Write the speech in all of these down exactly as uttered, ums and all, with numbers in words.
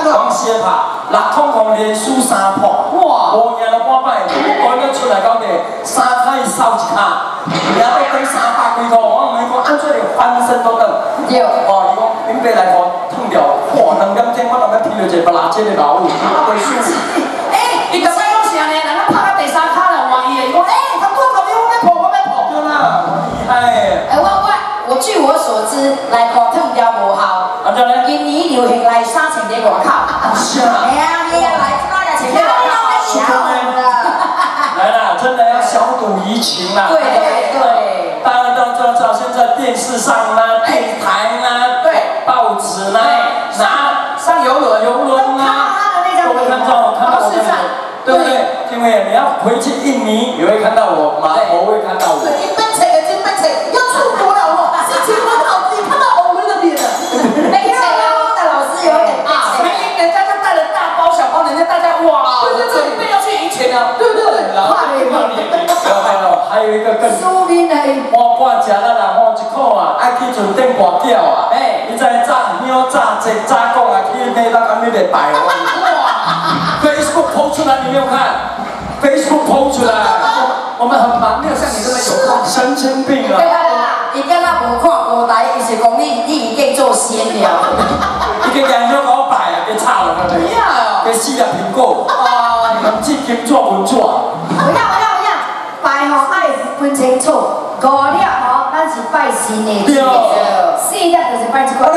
往斜拍，六空空连输三破，哇！无赢了半摆，赶到出来到底三开扫一卡，赢到等三百几块，我问伊讲安怎会翻身都得？ 对。 哦，伊讲恁爸来互烫掉，哇！两点钟我当要披着一个垃圾的老母，啊袂输。 哎，伊甲我讲啥呢？人家拍到第三卡了，换伊的，伊讲哎，他多搞我要破，我要破。 对啦，哎。 哎，我我我据我所知，来博烫掉无效。 安怎呢？ 今年流行来三千在外口。 是啊。 哎呀，你来哪个钱在外口？ 来啦，真的要小赌怡情啦。 对对对。 大家都知道，现在电视上啦、电台啦、 对， 报纸啦、拿上游轮、 游轮啦，都会看到看到我们，对不对？因为你要回去印尼，你会看到我，码头会看到我。 一奔车的金奔车要出国了哦，是请我脑子里看到我们的脸了。没错啊，大老师有点啊，明明人家就带了大包小包，人家大家哇，对对对，准备要去赢钱了，对不对？怕你怕你。 没有没有，还有一个更。 苏明的。 我我食了人吼一口啊，爱去船顶跋筊啊。哎，你知炸鸟炸这炸讲啊，去买到安尼个摆哦。哇 ！Facebook 抛出来，你没有看 ？Facebook 抛出来，我们很忙，没有像你这么有空。神经病啊！ 伊敢若无看舞台，伊是讲你你已经做闲了。 伊个研究搞摆啊，给炒了个对。给四粒苹果。啊，文字金纸文纸。 不要不要不要，摆吼爱分清楚，五粒吼咱是拜神的，四粒就是拜一个。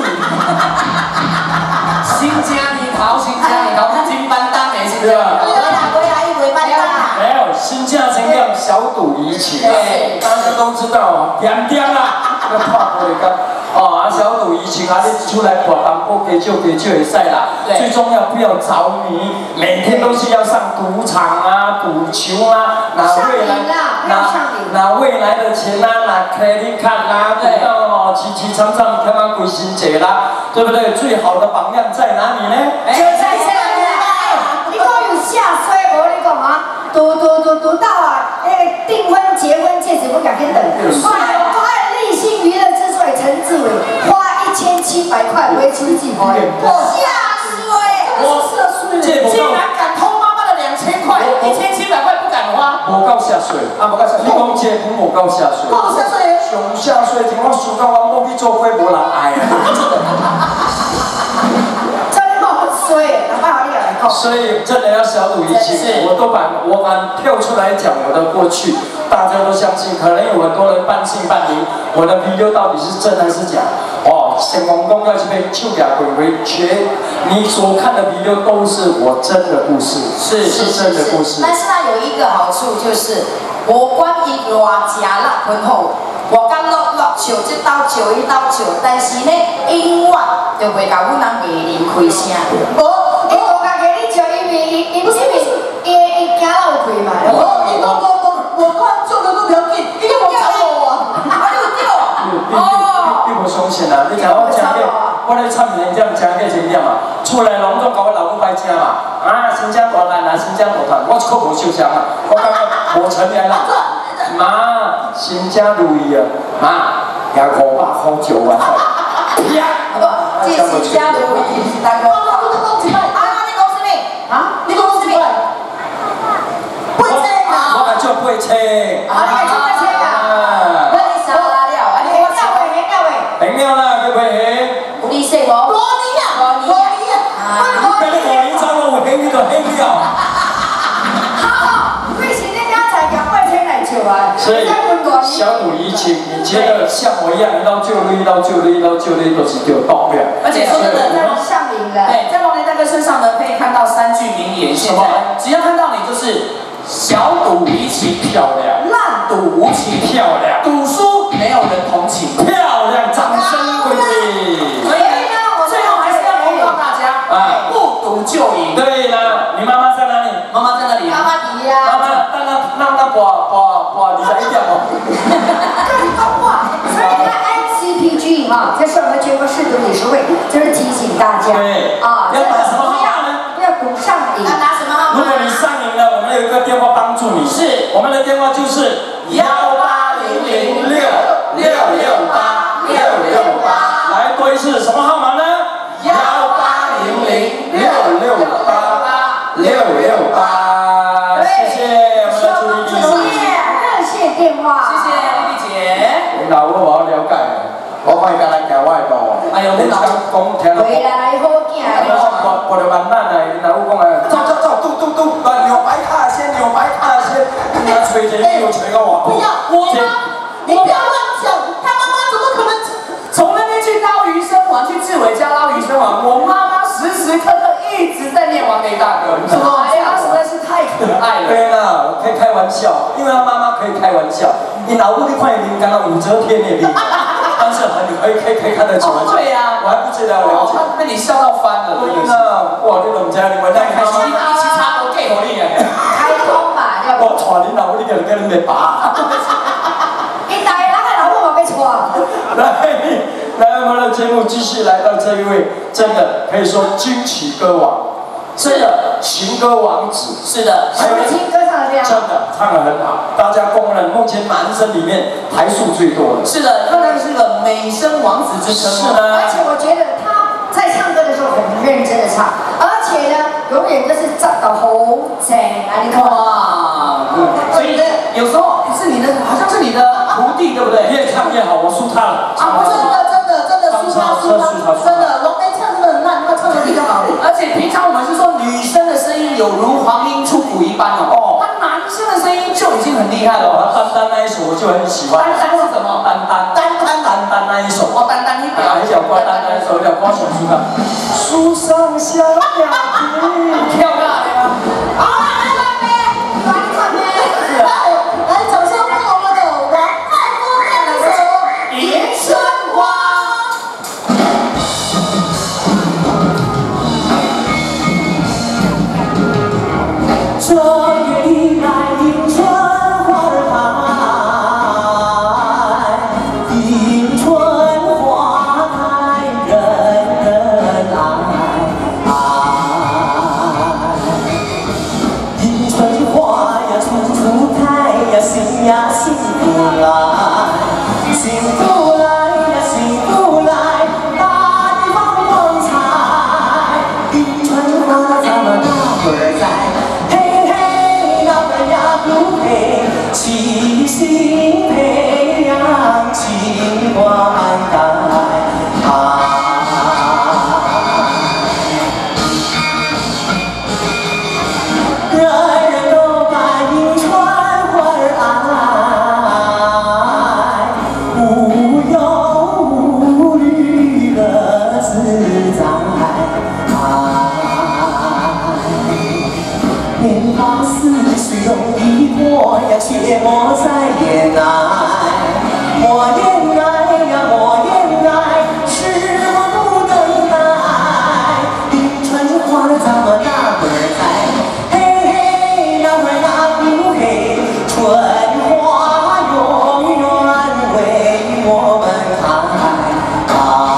新家里头，新家里头，金班当的是不是？回来回来一回班当。 没有，新价增量，小赌怡情啊！大家都知道啊，点点啦，那怕玻璃缸哦，啊，小赌怡情啊，你出来博当波给就给就会赛啦。最重要不要着迷，每天都是要上赌场啊、赌球啊，拿未来拿拿未来的钱啊，拿 credit card 啊，赌到哦，齐齐长长，看看鬼心节啦，对不对？最好的榜样在哪里呢？ 就在下面啦！你讲有下衰无？你讲啊，赌赌赌赌到啊，那个订婚结婚戒指不敢跟等。哎呦，我爱立信娱乐之最陈志伟花一千七百块维修计划，下衰！我下衰！竟然敢偷妈妈的两千块，一千七百块不敢花。 无够下水，啊，无够下水。你讲结婚无够下水， 够下水。 上下水，听我想到我某去做伙，无人爱啊。所以真的要小赌怡情，我都把我敢跳出来讲我的过去，大家都相信。可能有很多人半信半疑，我的 video 到底是真还是假？哦，成功公要这边就给鬼鬼全，你所看的 video 都是我真的故事，是是真的故事。 但是它有一个好处就是，无管伊偌食辣婚后，我讲落落笑这刀笑一刀笑，但是呢，永远就袂甲阮人艺人开声。无，伊无甲给你笑，因为伊伊不是伊伊惊老开嘛。哦，伊讲讲讲，我看做的都不要紧，伊都无找我啊，啊你有对哦。 你无相信啊？你讲我讲嘅，我咧唱名点讲嘅是点啊？出来拢总甲我老公摆车嘛，啊，新疆大汉啊，新疆大汉，我一刻无受伤啊，我感觉无承认啦。妈，新疆如意啊，妈，廿五百块九万块。呀， 这新疆如意是大哥。啊，你讲什么？啊，你讲什么？会车啊！ 我讲就会车。 啊，你讲会车啊？我你啥啦了？啊，你黑料喂，黑料喂。 黑料啦，对不对？ 有你说无？无你啊，无你啊。啊， 你你五年走路有黑，你就黑料。 好，为什么你才讲会车来笑啊？ 所以小赌怡情，你觉得像我一样一刀就绿，一刀就绿，一刀就绿，都是就动了。 而且说真的，在上瘾了。对，在王连大哥身上呢，可以看到三句名言。现在只要看到你就是小赌怡情漂亮，烂赌无情漂亮，赌输没有人同情漂亮，掌声鼓励。所以呢，我最后还是要公告大家，啊，不赌就赢。对啦， 你妈妈在哪里？ 妈妈在那里。妈妈底呀。 妈妈，让那让那博博博二十一点哦。 更高话，所以呢 ，N C P G 哈，这是我们全国市赌理事会，就是提醒大家， 对， 啊， 要打什么号码呢？ 不要赌上瘾。要打什么号码？ 如果你上瘾了，我们有一个电话帮助你，是我们的电话就是幺八零零六六六八六六八，来多一次什么号码呢？幺八零零零六六八六六八，谢谢我们的朱丽丽。 热线电话， 谢谢丽丽姐。 老我我了解，我快甲咱行我的路。哎呦，你讲讲听了。 未来好囝。 我我就慢慢来，老我讲哎，走走走，嘟嘟嘟，啊，扭白塔先，扭白塔先，那吹着又吹个我。 不要，我妈，你不要乱讲，他妈妈怎么可能从那边去捞鱼生王，去志伟家捞鱼生王？我妈妈时时刻刻一直在念王雷大哥，什么？哎，他实在是太可爱了。 对啦，可以开玩笑，因为他妈妈可以开玩笑。你老母你看你刚刚武则天的例子，但是很可以可以可以看得出来。 对呀， 我还不知道了解。 被你笑到翻了。 对啦，哇，你拢知你们那开心。 一起插我给我你啊！ 开通吧，要。 我带你老母你叫你跟你妹爸。 你大人的老母我被带。 来，来，我们的节目继续来到这一位，真的可以说惊奇歌王。真的情歌王子， 是的， 什么情歌唱的这样？ 真的唱得很好，大家公认目前男生里面台数最多的。 是的，当然是个美声王子之称。 是的， 而且我觉得他在唱歌的时候很认真的唱，而且呢，永远都是唱得好正啊！你看， 哇，所以有时候是你的，好像是你的徒弟，对不对？ 越唱越好，我输他了。 啊，真的，真的，真的输他，输他，真的，龙梅唱真的很烂，他唱的比较好。而且平常我们是说女生的声音有如黄莺出谷一般哦，哦，他男生的声音就已经很厉害了。 丹丹那一首我就很喜欢。 丹丹是什么？ 丹丹， 丹丹， 丹丹那一首。 哦，丹丹你表。 很小瓜丹丹那一首，叫瓜小树的。树上小鸟儿。 跳大的呀。 好了，来来呗，来唱呗。 来，来，掌声欢迎我们的王太夫人的首《迎春花》。这月里来迎春花儿开，迎春花开人人爱。迎春花呀处处开呀，心呀幸福来，幸福来呀幸福来，大地放光彩。迎春花咱们大伙儿栽。齐心培养情灌溉，人人都把迎春花儿爱，无忧无虑乐自在。年华似水容易过呀，切莫再恋爱，莫恋爱呀，莫恋爱，是我不等待。迎春花咱们大伙儿栽，嘿嘿，那会儿那不嘿，春花永远为我们开。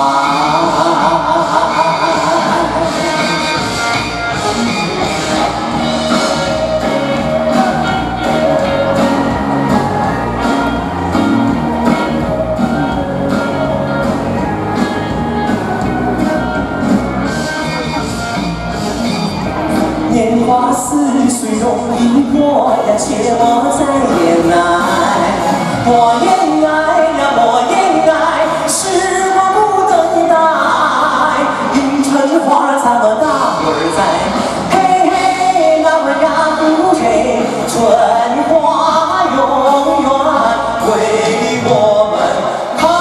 年华似水容易过呀，切莫再恋爱，莫恋爱呀，莫恋爱，是我不等待。迎春花咱们大伙儿栽，嘿嘿，那会儿呀不嘿，春花永远为我们开。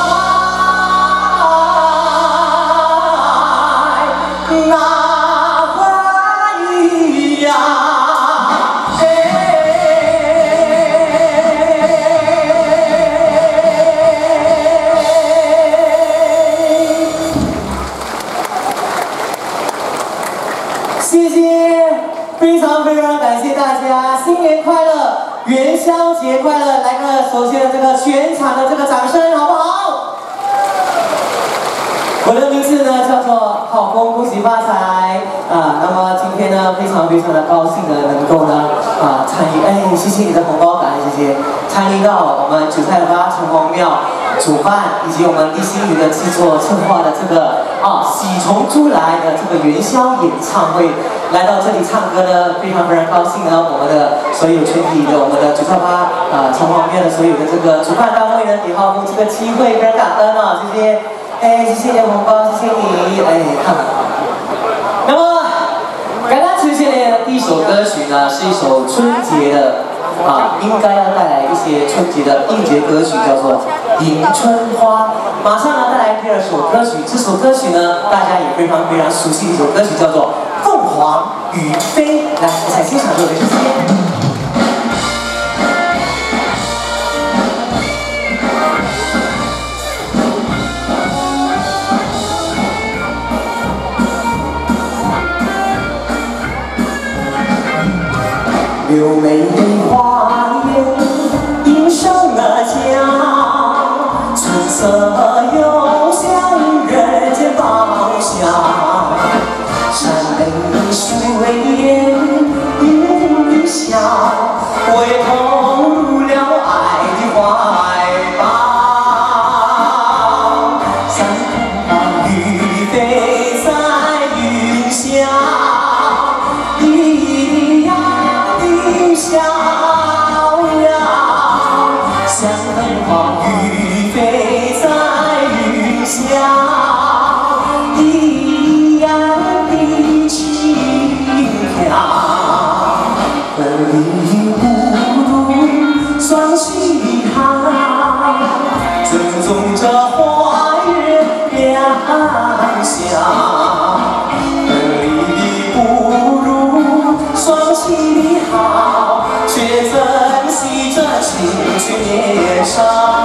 那谢谢，非常非常感谢大家，新年快乐，元宵节快乐！来个首先的这个全场的这个掌声，好不好？我的名字呢叫做好风恭喜发财啊！那么今天呢非常非常的高兴的能够呢啊参与，哎，谢谢你的红包，感恩谢谢，参与到我们九寨八城隍庙主办以及我们立新宇的制作策划的这个。 啊喜从出来的这个元宵演唱会，来到这里唱歌呢，非常非常高兴呢。我们的所有全体的我们的九三八啊城隍庙的所有的这个主办单位呢，给浩峰这个机会，非常感恩啊，谢谢，哎，谢谢红包，谢谢你，哎，看。那么刚刚呈现的第一首歌曲呢，是一首春节的。 啊，应该要带来一些春节的应节歌曲，叫做《迎春花》。马上呢，带来第二首歌曲，这首歌曲呢，大家也非常非常熟悉的一首歌曲，叫做《凤凰于飞》。来，一起欣赏这首歌曲。 柳眉花艳，映上了江，春色又像人间芳香。山眉水眼云香，我也投入了爱的怀抱。三凤于飞在云霄。 逍遥，像凤凰于飞在云霄，一样的轻飘。分离不如双喜好，正中这花月亮相。分离不如双喜好。 却珍惜这青春年少，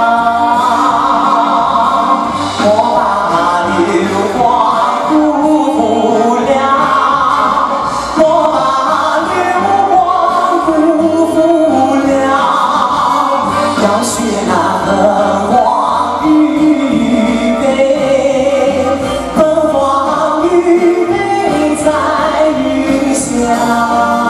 莫把流光辜负了，莫把流光辜负了，要学那凤凰于飞，凤凰于飞在云霄。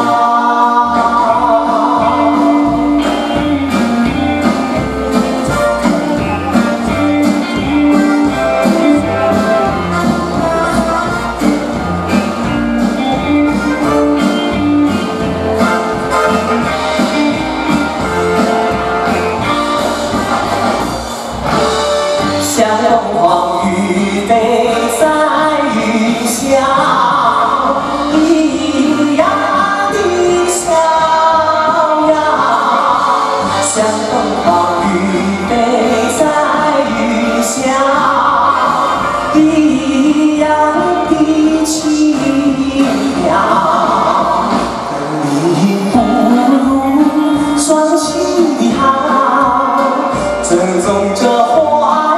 像凤凰于飞在云霄，一样的逍遥。像凤凰于飞在云霄，一样的轻飘。分离不如双喜好，正中这花。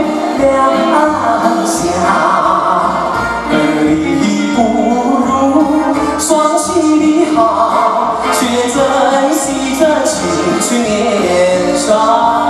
亮相，分离不如双喜的好，却珍惜这青春年少。